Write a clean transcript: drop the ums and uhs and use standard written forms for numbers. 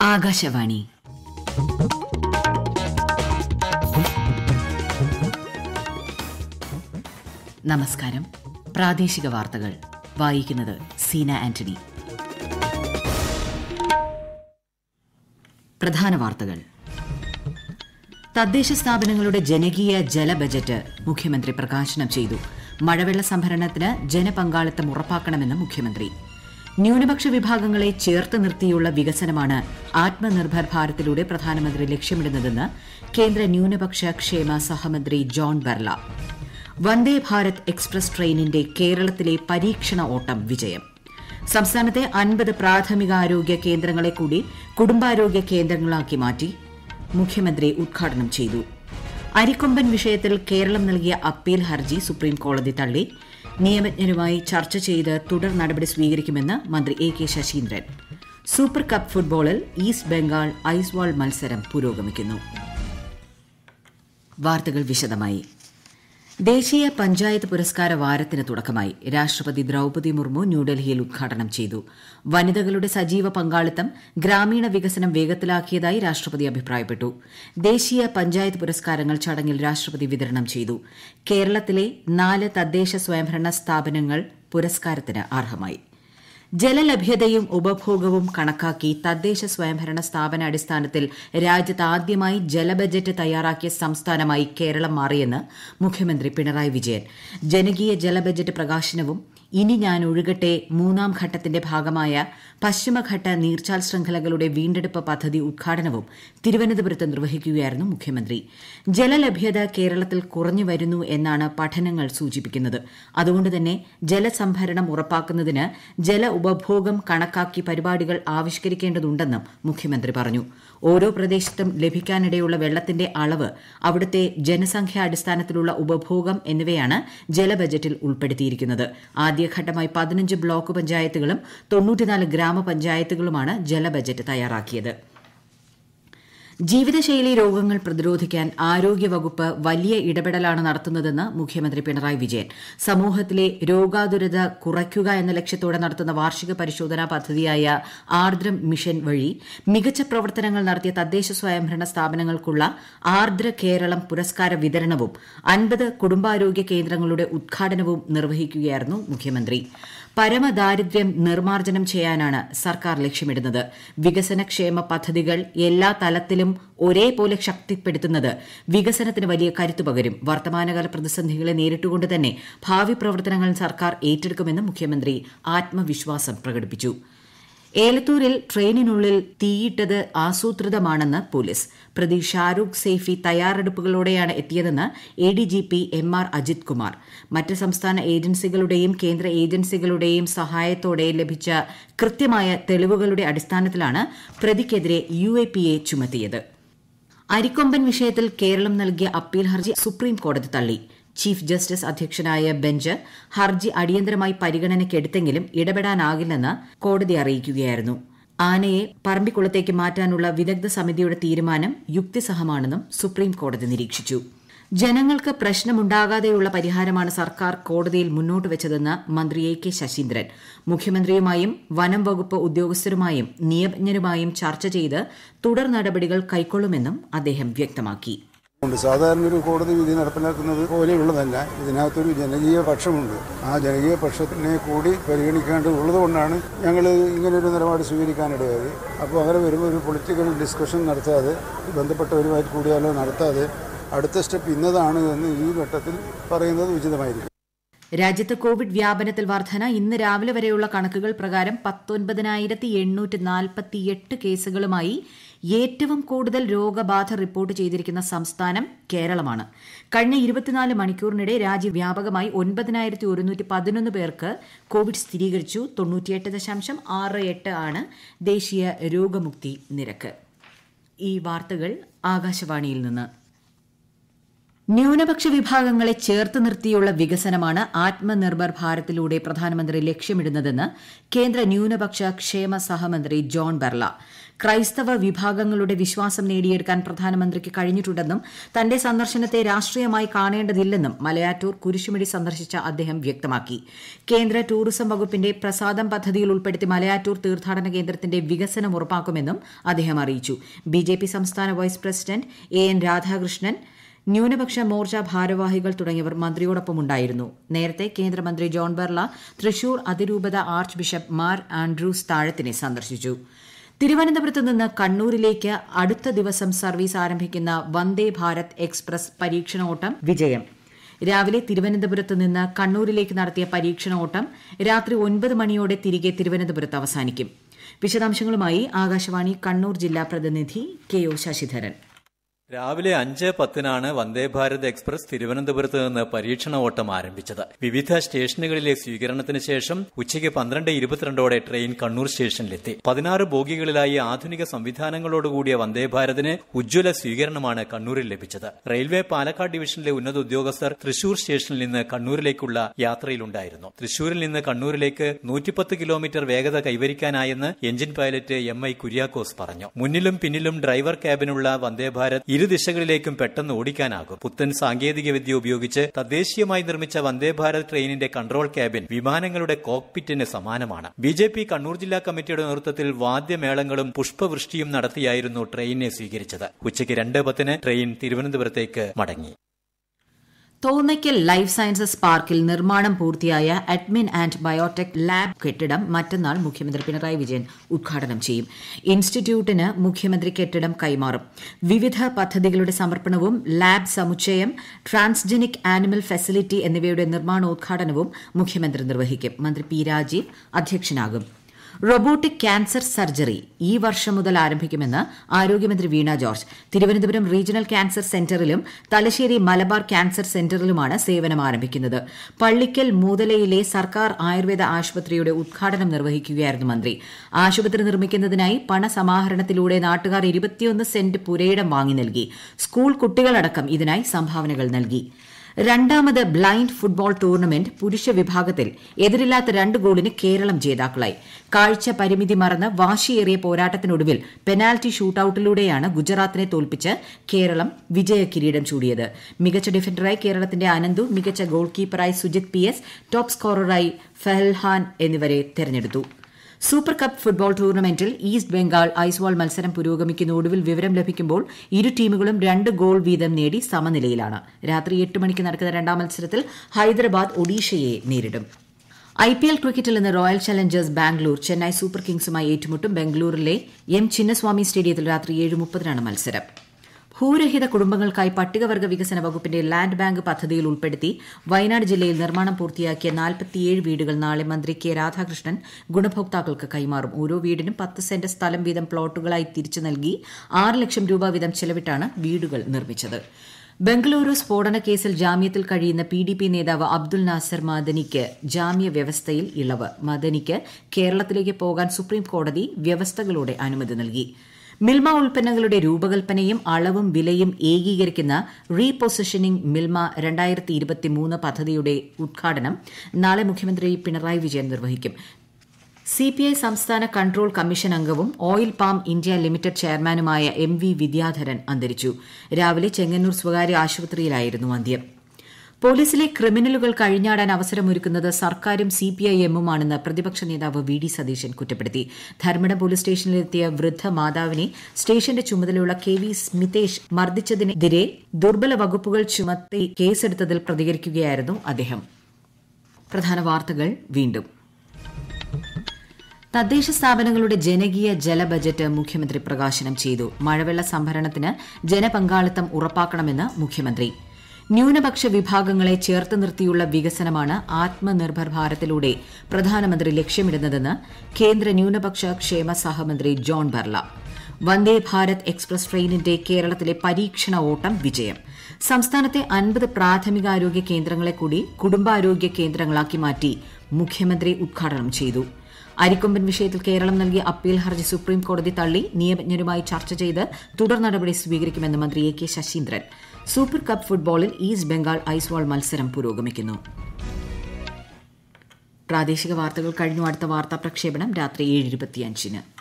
ആകാശവാണി. നമസ്കാരം. പ്രാദേശിക വാർത്തകൾ വായിക്കുന്നത് സീന ആന്റണി. പ്രധാന വാർത്തകൾ. തദ്ദേശ സ്ഥാപനങ്ങളുടെ ജനകീയ ജല ബജറ്റ് മുഖ്യമന്ത്രി പ്രകാശനം ചെയ്തു. മഴവെള്ള സംഭരണത്തിന് ജനപങ്കാളിത്തം ഉറപ്പാക്കണമെന്ന് മുഖ്യമന്ത്രി. ന്യൂനപക്ഷ വിഭാഗങ്ങളെ ചേർത്ത് നിർത്തിയുള്ള വികസനമാണ് ആത്മനിർഭർ ഭാരതിലൂടെ പ്രധാനമന്ത്രി ലക്ഷ്യമിടുന്നതെന്ന് കേന്ദ്ര ന്യൂനപക്ഷ ക്ഷേമ സഹമന്ത്രി ജോൺ ബെർല. വന്ദേ ഭാരത് എക്സ്പ്രസ് ട്രെയിനിന്റെ കേരളത്തിലെ പരീക്ഷണ ഓട്ടം വിജയം. സംസ്ഥാനത്തെ 50 പ്രാഥമികാരോഗ്യ കേന്ദ്രങ്ങളെ കൂടി കുടുംബാരോഗ്യ കേന്ദ്രങ്ങളാക്കി മാറ്റി. മുഖ്യമന്ത്രി ഉദ്ഘാടനം ചെയ്തു. അരിക്കൊമ്പൻ വിഷയത്തിൽ കേരളം നൽകിയ അപ്പീൽ ഹർജി സുപ്രീംകോടതി തള്ളി. നിയമജ്ഞരുമായി ചർച്ച ചെയ്ത് തുടർ നടപടി സ്വീകരിക്കുമെന്ന് മന്ത്രി A K Saseendran. Super cup ഫുട്ബോളിൽ ഈസ്റ്റ് ബംഗാൾ ഐസ്വാൾ മത്സരം പുരോഗമിക്കുന്നു. വാർത്തകൾ വിശദമായി. ദേശീയ പഞ്ചായത്ത് പുരസ്കാര വാരത്തിന് തുടക്കമായി. രാഷ്ട്രപതി ദ്രൌപദി മുർമു ന്യൂഡൽഹിയിൽ ഉദ്ഘാടനം ചെയ്തു. വനിതകളുടെ സജീവ പങ്കാളിത്തം ഗ്രാമീണ വികസനം വേഗത്തിലാക്കിയതായി രാഷ്ട്രപതി അഭിപ്രായപ്പെട്ടു. ദേശീയ പഞ്ചായത്ത് പുരസ്കാരങ്ങൾ ചടങ്ങിൽ രാഷ്ട്രപതി വിതരണം ചെയ്തു. കേരളത്തിലെ 4 തദ്ദേശ സ്വയംഭരണ സ്ഥാപനങ്ങൾ പുരസ്കാരത്തിന് അർഹമായി. ജലലഭ്യതയും ഉപഭോഗവും കണക്കാക്കി തദ്ദേശ സ്വയംഭരണ സ്ഥാപന അടിസ്ഥാനത്തിൽ രാജ്യത്ത് ആദ്യമായി ജലബജറ്റ് തയ്യാറാക്കിയ സംസ്ഥാനമായി കേരളം മാറിയെന്ന് മുഖ്യമന്ത്രി പിണറായി വിജയൻ. ജനകീയ ജലബജറ്റ് പ്രകാശനവും ഇനി ഞാൻ ഒഴുകട്ടെ 3ാം ഘട്ടത്തിന്റെ ഭാഗമായ പശ്ചിമഘട്ട നീർച്ചാൽ ശൃംഖലകളുടെ വീണ്ടെടുപ്പ് പദ്ധതി ഉദ്ഘാടനവും തിരുവനന്തപുരത്ത് നിർവഹിക്കുകയായിരുന്നു മുഖ്യമന്ത്രി. ജലലഭ്യത കേരളത്തിൽ കുറഞ്ഞു വരുന്നു എന്നാണ് പഠനങ്ങൾ സൂചിപ്പിക്കുന്നത്. അതുകൊണ്ടുതന്നെ ജലസംഭരണം ഉറപ്പാക്കുന്നതിന് ജല ഉപഭോഗം കണക്കാക്കി പരിപാടികൾ ആവിഷ്കരിക്കേണ്ടതുണ്ടെന്നും മുഖ്യമന്ത്രി പറഞ്ഞു. ഓരോ പ്രദേശത്തും ലഭിക്കാനിടയുള്ള വെള്ളത്തിന്റെ അളവ്, അവിടുത്തെ ജനസംഖ്യാ അടിസ്ഥാനത്തിലുള്ള ഉപഭോഗം എന്നിവയാണ് ജലബജറ്റിൽ ഉൾപ്പെടുത്തിയിരിക്കുന്നത്. ആദ്യഘട്ടമായി 15 ബ്ലോക്ക് പഞ്ചായത്തുകളും 94 ഗ്രാമപഞ്ചായത്തുകളുമാണ് ജലബജറ്റ് തയ്യാറാക്കിയത്. ജീവിതശൈലി രോഗങ്ങൾ പ്രതിരോധിക്കാൻ ആരോഗ്യവകുപ്പ് വലിയ ഇടപെടലാണ് നടത്തുന്നതെന്ന് മുഖ്യമന്ത്രി പിണറായി വിജയൻ. സമൂഹത്തിലെ രോഗാതുരത കുറയ്ക്കുക എന്ന ലക്ഷ്യത്തോടെ നടത്തുന്ന വാർഷിക പരിശോധനാ പദ്ധതിയായ ആർദ്രം മിഷൻ വഴി മികച്ച പ്രവർത്തനങ്ങൾ നടത്തിയ തദ്ദേശ സ്വയംഭരണ സ്ഥാപനങ്ങൾക്കുള്ള ആർദ്ര കേരളം പുരസ്കാര വിതരണവും 50 കുടുംബാരോഗ്യ കേന്ദ്രങ്ങളുടെ ഉദ്ഘാടനവും നിർവഹിക്കുകയായിരുന്നു മുഖ്യമന്ത്രി. പരമദാരിദ്ര്യം നിർമ്മാർജ്ജനം ചെയ്യാനാണ് സർക്കാർ ലക്ഷ്യമിടുന്നത്. വികസനക്ഷേമ പദ്ധതികൾ എല്ലാ തലത്തിലും ഒരേപോലെ ശക്തിപ്പെടുത്തുന്നത് വികസനത്തിന് വലിയ കരുത്തു പകരും. വർത്തമാനകാല പ്രതിസന്ധികളെ നേരിട്ടുകൊണ്ട് തന്നെ ഭാവി പ്രവർത്തനങ്ങൾ സർക്കാർ ഏറ്റെടുക്കുമെന്ന് മുഖ്യമന്ത്രി ആത്മവിശ്വാസം പ്രകടിപ്പിച്ചു. ഏലത്തൂരിൽ ട്രെയിനിനുള്ളിൽ തീയിട്ടത് ആസൂത്രിതമാണെന്ന് പോലീസ്. പ്രതി ഷാരൂഖ് സൈഫി തയ്യാറെടുപ്പുകളോടെയാണ് എത്തിയതെന്ന് എഡിജിപി MR അജിത് കുമാർ. മറ്റ് സംസ്ഥാന ഏജൻസികളുടെയും കേന്ദ്ര ഏജൻസികളുടെയും സഹായത്തോടെ ലഭിച്ച കൃത്യമായ തെളിവുകളുടെ അടിസ്ഥാനത്തിലാണ് പ്രതിക്കെതിരെ UAPA ചുമത്തിയത്. അരിക്കൊമ്പൻ വിഷയത്തിൽ കേരളം നൽകിയ അപ്പീൽ ഹർജി സുപ്രീംകോടതി തള്ളി. ചീഫ് ജസ്റ്റിസ് അധ്യക്ഷനായ ബെഞ്ച് ഹർജി അടിയന്തരമായി പരിഗണനയ്ക്കെടുത്തെങ്കിലും ഇടപെടാനാകില്ലെന്ന് കോടതി അറിയിക്കുകയായിരുന്നു. ആനയെ പറമ്പിക്കുളത്തേക്ക് മാറ്റാനുള്ള വിദഗ്ധ സമിതിയുടെ തീരുമാനം യുക്തിസഹമാണെന്നും സുപ്രീംകോടതി നിരീക്ഷിച്ചു. ജനങ്ങൾക്ക് പ്രശ്നമുണ്ടാകാതെയുള്ള പരിഹാരമാണ് സർക്കാർ കോടതിയിൽ മുന്നോട്ട് വെച്ചതെന്ന് മന്ത്രി എ കെ ശശീന്ദ്രൻ. മുഖ്യമന്ത്രിയുമായും വനം വകുപ്പ് ഉദ്യോഗസ്ഥരുമായും നിയമജ്ഞരുമായും ചർച്ച ചെയ്ത് തുടർ നടപടികൾ കൈക്കൊള്ളുമെന്നും അദ്ദേഹം വ്യക്തമാക്കി. സാധാരണ ഒരു കോടതി വിധി നടപ്പിലാക്കുന്നത് പോലെയുള്ളതല്ല. ഇതിനകത്തൊരു ജനകീയ പക്ഷമുണ്ട്. ആ ജനകീയ പക്ഷത്തിനെ കൂടി പരിഗണിക്കേണ്ടതുള്ളത് കൊണ്ടാണ് ഞങ്ങൾ ഇങ്ങനൊരു നിലപാട് സ്വീകരിക്കാനിടയായത്. അപ്പോൾ അങ്ങനെ വരുമ്പോൾ ഒരു പൊളിറ്റിക്കൽ ഡിസ്കഷൻ നടത്താതെ, ബന്ധപ്പെട്ടവരുമായിട്ട് കൂടിയാലോ നടത്താതെ അടുത്ത സ്റ്റെപ്പ് ഇന്നതാണ് എന്ന് ഈ ഘട്ടത്തിൽ പറയുന്നത് ഉചിതമായിരിക്കും. രാജ്യത്ത് കോവിഡ് വ്യാപനത്തിൽ വർധന. ഇന്ന് രാവിലെ വരെയുള്ള കണക്കുകൾ പ്രകാരം 19,848 കേസുകളുമായി ഏറ്റവും കൂടുതൽ രോഗബാധ റിപ്പോർട്ട് ചെയ്തിരിക്കുന്ന സംസ്ഥാനം കേരളമാണ്. കഴിഞ്ഞ 24 മണിക്കൂറിനിടെ രാജ്യവ്യാപകമായി 9,111 പേർക്ക് കോവിഡ് സ്ഥിരീകരിച്ചു. 98.68 ആണ് ദേശീയ രോഗമുക്തി നിരക്ക്. ഈ വാർത്തകൾ ആകാശവാണിയിൽ നിന്ന്. ന്യൂനപക്ഷ വിഭാഗങ്ങളെ ചേർത്ത് നിർത്തിയുള്ള വികസനമാണ് ആത്മനിർഭർ ഭാരതിലൂടെ പ്രധാനമന്ത്രി ലക്ഷ്യമിടുന്നതെന്ന് കേന്ദ്ര ന്യൂനപക്ഷ ക്ഷേമ സഹമന്ത്രി ജോൺ ബെർല. ക്രൈസ്തവ വിഭാഗങ്ങളുടെ വിശ്വാസം നേടിയെടുക്കാൻ പ്രധാനമന്ത്രിക്ക് കഴിഞ്ഞിട്ടുണ്ടെന്നും തന്റെ സന്ദർശനത്തെ രാഷ്ട്രീയമായി കാണേണ്ടതില്ലെന്നും മലയാറ്റൂർ കുരിശുമടി സന്ദർശിച്ച അദ്ദേഹം വ്യക്തമാക്കി. കേന്ദ്ര ടൂറിസം വകുപ്പിന്റെ പ്രസാദം പദ്ധതിയിൽ ഉൾപ്പെടുത്തി മലയാറ്റൂർ തീർത്ഥാടന കേന്ദ്രത്തിന്റെ വികസനം ഉറപ്പാക്കുമെന്നും അദ്ദേഹം അറിയിച്ചു. ബിജെപി സംസ്ഥാന വൈസ് പ്രസിഡന്റ് എൻ രാധാകൃഷ്ണൻ, ന്യൂനപക്ഷ മോർച്ച ഭാരവാഹികൾ തുടങ്ങിയവർ മന്ത്രിയോടൊപ്പമുണ്ടായിരുന്നു. നേരത്തെ കേന്ദ്രമന്ത്രി ജോൺ ബെർല തൃശൂർ അതിരൂപത ആർച്ച് ബിഷപ്പ് മാർ ആൻഡ്രൂസ് താഴത്തിനെ സന്ദർശിച്ചു. തിരുവനന്തപുരത്ത് നിന്ന് കണ്ണൂരിലേക്ക് അടുത്ത ദിവസം സർവീസ് ആരംഭിക്കുന്ന വന്ദേ ഭാരത് എക്സ്പ്രസ് പരീക്ഷണ ഓട്ടം വിജയം. രാവിലെ തിരുവനന്തപുരത്ത് നിന്ന് കണ്ണൂരിലേക്ക് നടത്തിയ പരീക്ഷണ ഓട്ടം രാത്രി 9 മണിയോടെ തിരികെ തിരുവനന്തപുരത്ത് അവസാനിക്കും. വിശദാംശങ്ങളുമായി ആകാശവാണി കണ്ണൂർ ജില്ലാ പ്രതിനിധി കെ ഒ ശശിധരൻ. രാവിലെ 5:10 വന്ദേ ഭാരത് എക്സ്പ്രസ് തിരുവനന്തപുരത്ത് നിന്ന് പരീക്ഷണ ഓട്ടം ആരംഭിച്ചത്. വിവിധ സ്റ്റേഷനുകളിലെ സ്വീകരണത്തിന് ശേഷം ഉച്ചയ്ക്ക് 12:22 ട്രെയിൻ കണ്ണൂർ സ്റ്റേഷനിലെത്തി. 16 ബോഗികളിലായി ആധുനിക സംവിധാനങ്ങളോടുകൂടിയ വന്ദേ ഭാരതിന് ഉജ്ജ്വല സ്വീകരണമാണ് കണ്ണൂരിൽ ലഭിച്ചത്. റെയിൽവേ പാലക്കാട് ഡിവിഷനിലെ ഉന്നത ഉദ്യോഗസ്ഥർ തൃശൂർ സ്റ്റേഷനിൽ നിന്ന് കണ്ണൂരിലേക്കുള്ള യാത്രയിലുണ്ടായിരുന്നു. തൃശൂരിൽ നിന്ന് കണ്ണൂരിലേക്ക് 110 കിലോമീറ്റർ വേഗത കൈവരിക്കാനായെന്ന് എഞ്ചിൻ പൈലറ്റ് MI കുര്യാക്കോസ് പറഞ്ഞു. മുന്നിലും പിന്നിലും ഡ്രൈവർ ക്യാബിനുള്ള വന്ദേ ഭാരത് ഇരു ദിശകളിലേക്കും പെട്ടെന്ന് ഓടിക്കാനാകും. പുത്തൻ സാങ്കേതിക വിദ്യ ഉപയോഗിച്ച് തദ്ദേശീയമായി നിർമ്മിച്ച വന്ദേ ഭാരത് ട്രെയിനിന്റെ കൺട്രോൾ ക്യാബിൻ വിമാനങ്ങളുടെ കോക്പിറ്റിന് സമാനമാണ്. BJP കണ്ണൂർ ജില്ലാ കമ്മിറ്റിയുടെ നേതൃത്വത്തിൽ വാദ്യമേളങ്ങളും പുഷ്പവൃഷ്ടിയും നടത്തിയായിരുന്നു ട്രെയിനിനെ സ്വീകരിച്ചത്. ഉച്ചയ്ക്ക് 2:10 ട്രെയിൻ തിരുവനന്തപുരത്തേക്ക് മടങ്ങി. തോന്നയ്ക്കൽ ലൈഫ് സയൻസസ് പാർക്കിൽ നിർമ്മാണം പൂർത്തിയായ അഡ്മിൻ ആന്റ് ബയോടെക് ലാബ് കെട്ടിടം മറ്റന്നാൾ മുഖ്യമന്ത്രി പിണറായി വിജയൻ ഉദ്ഘാടനം ചെയ്യും. ഇൻസ്റ്റിറ്റ്യൂട്ടിന് മുഖ്യമന്ത്രി കെട്ടിടം കൈമാറും. വിവിധ പദ്ധതികളുടെ സമർപ്പണവും ലാബ് സമുച്ചയം, ട്രാൻസ്ജനിക് ആനിമൽ ഫെസിലിറ്റി എന്നിവയുടെ നിർമ്മാണോദ്ഘാടനവും മുഖ്യമന്ത്രി നിർവഹിക്കും. മന്ത്രി പി രാജീവ് അധ്യക്ഷനാകും. റോബോട്ടിക് ക്യാൻസർ സർജറി ഈ വർഷം മുതൽ ആരംഭിക്കുമെന്ന് ആരോഗ്യമന്ത്രി Veena George. Thiruvananthapuram regional cancer സെന്ററിലും തലശ്ശേരി മലബാർ ക്യാൻസർ സെന്ററിലുമാണ് സേവനം ആരംഭിക്കുന്നത്. പള്ളിക്കൽ മൂതലയിലെ സർക്കാർ ആയുർവേദ ആശുപത്രിയുടെ ഉദ്ഘാടനം നിർവഹിക്കുകയായിരുന്നു മന്ത്രി. ആശുപത്രി നിർമ്മിക്കുന്നതിനായി പണസമാഹരണത്തിലൂടെ നാട്ടുകാർ 21 സെന്റ് പുരയിടം വാങ്ങി നൽകി. സ്കൂൾ കുട്ടികളടക്കം ഇതിനായി സംഭാവനകൾ നൽകി. രണ്ടാമത് ബ്ലൈൻഡ് ഫുട്ബോൾ ടൂർണമെന്റ് പുരുഷ വിഭാഗത്തിൽ എതിരില്ലാത്ത 2 ഗോളിന് കേരളം ജേതാക്കളായി. കാഴ്ച പരിമിതി മറന്ന് വാശിയേറിയ പോരാട്ടത്തിനൊടുവിൽ പെനാൽറ്റി ഷൂട്ടൌട്ടിലൂടെയാണ് ഗുജറാത്തിനെ തോൽപ്പിച്ച് കേരളം വിജയ കിരീടം ചൂടിയത്. മികച്ച ഡിഫൻഡറായി കേരളത്തിന്റെ അനന്തു, മികച്ച ഗോൾ കീപ്പറായി സുജിത് PS, ടോപ്പ് സ്കോററായി ഫെഹൽഹാൻ എന്നിവരെ തെരഞ്ഞെടുത്തു. സൂപ്പർ കപ്പ് ഫുട്ബോൾ ടൂർണമെന്റിൽ ഈസ്റ്റ് ബംഗാൾ ഐസ്വാൾ മത്സരം പുരോഗമിക്കുന്ന. ഒടുവിൽ വിവരം ലഭിക്കുമ്പോൾ ഇരു ടീമുകളും 2 ഗോൾ വീതം നേടി സമനിലയിലാണ്. രാത്രി 8 മണിക്ക് നടക്കുന്ന രണ്ടാം മത്സരത്തിൽ ഹൈദരാബാദ് ഒഡീഷയെ നേരിടും. IPL ക്രിക്കറ്റിൽ ഇന്ന് Royal Challengers Bangalore Chennai super കിങ്സുമായി ഏറ്റുമുട്ടും. ബംഗളൂരിലെ M ചിന്നസ്വാമി സ്റ്റേഡിയത്തിൽ രാത്രി 7:30 മത്സരം. ഭൂരഹിത കുടുംബങ്ങൾക്കായി പട്ടികവർഗ വികസന വകുപ്പിന്റെ ലാൻഡ് ബാങ്ക് പദ്ധതിയിൽ ഉൾപ്പെടുത്തി വയനാട് ജില്ലയിൽ നിർമ്മാണം പൂർത്തിയാക്കിയ 47 വീടുകൾ നാളെ മന്ത്രി കെ രാധാകൃഷ്ണൻ ഗുണഭോക്താക്കൾക്ക് കൈമാറും. ഓരോ വീടിനും 10 സെന്റ് സ്ഥലം വീതം പ്ലോട്ടുകളായി തിരിച്ചു നൽകി 6 ലക്ഷം രൂപ വീതം ചെലവിട്ടാണ് വീടുകൾ നിർമ്മിച്ചത്. ബംഗളൂരു സ്ഫോടന കേസിൽ ജാമ്യത്തിൽ കഴിയുന്ന PDP നേതാവ് അബ്ദുൽ നാസർ മദനിക്ക് ജാമ്യ വ്യവസ്ഥയിൽ ഇളവ്. മദനിക്ക് കേരളത്തിലേക്ക് പോകാൻ സുപ്രീം കോടതി വ്യവസ്ഥകളോടെ അനുമതി നൽകി. മിൽമ ഉൽപ്പന്നങ്ങളുടെ രൂപകൽപ്പനയും അളവും വിലയും ഏകീകരിക്കുന്ന റീപൊസിഷനിംഗ് മിൽമ 2023 പദ്ധതിയുടെ ഉദ്ഘാടനം നാളെ മുഖ്യമന്ത്രി പിണറായി വിജയൻ നിർവഹിക്കും. CPI സംസ്ഥാന കൺട്രോൾ കമ്മീഷൻ അംഗവും ഓയിൽ പാം ഇന്ത്യ ലിമിറ്റഡ് ചെയർമാനുമായ MV വിദ്യാധരൻ അന്തരിച്ചു. രാവിലെ ചെങ്ങന്നൂർ സ്വകാര്യ ആശുപത്രിയിലായിരുന്നു അന്ത്യം. പോലീസിലെ ക്രിമിനലുകൾ കഴിഞ്ഞാടാൻ അവസരമൊരുക്കുന്നത് സർക്കാരും CPIM-ഉമാണെന്ന് പ്രതിപക്ഷ നേതാവ് VD സതീശൻ കുറ്റപ്പെടുത്തി. ധർമ്മടം പോലീസ് സ്റ്റേഷനിലെത്തിയ വൃദ്ധ മാതാവിനെ സ്റ്റേഷന്റെ ചുമതലയുള്ള KV സ്മിതേഷ് മർദ്ദിച്ചതിനെതിരെ ദുർബല വകുപ്പുകൾ ചുമത്തി കേസെടുത്തതിൽ പ്രതികരിക്കുകയായിരുന്നു അദ്ദേഹം. പ്രധാന വാർത്തകൾ വീണ്ടും. തദ്ദേശ സ്ഥാപനങ്ങളുടെ ജനകീയ ജല ബജറ്റ് മുഖ്യമന്ത്രി പ്രകാശനം ചെയ്തു. മഴവെള്ള സംഭരണത്തിന് ജനപങ്കാളിത്തം ഉറപ്പാക്കണമെന്ന് മുഖ്യമന്ത്രി. ന്യൂനപക്ഷ വിഭാഗങ്ങളെ ചേർത്ത് നിർത്തിയുള്ള വികസനമാണ് ആത്മനിർഭർ ഭാരതിലൂടെ പ്രധാനമന്ത്രി ലക്ഷ്യമിടുന്നതെന്ന് കേന്ദ്ര ന്യൂനപക്ഷ ക്ഷേമ സഹമന്ത്രി ജോൺ ബെർല. വന്ദേ ഭാരത് എക്സ്പ്രസ് ട്രെയിനിന്റെ കേരളത്തിലെ പരീക്ഷണ ഓട്ടം വിജയം. സംസ്ഥാനത്തെ 50 പ്രാഥമികാരോഗ്യ കേന്ദ്രങ്ങളെ കൂടി കുടുംബാരോഗ്യ കേന്ദ്രങ്ങളാക്കി മാറ്റി മുഖ്യമന്ത്രി ഉദ്ഘാടനം ചെയ്തു. അരിക്കൊമ്പൻ വിഷയത്തിൽ കേരളം നൽകിയ അപ്പീൽ ഹർജി സുപ്രീം കോടതി തള്ളി. നിയമജ്ഞരുമായി ചർച്ച ചെയ്ത് തുടർ നടപടി സ്വീകരിക്കുമെന്ന് മന്ത്രി AK ശശീന്ദ്രൻ. സൂപ്പർ കപ്പ് ഫുട്ബോളിൽ ഈസ്റ്റ് ബംഗാൾ ഐസ്വാൾ മത്സരം പുരോഗമിക്കുന്നു. പ്രാദേശിക വാർത്തകൾ കഴിഞ്ഞു. അടുത്ത വാർത്താ പ്രക്ഷേപണം രാത്രി 7:25-ന്.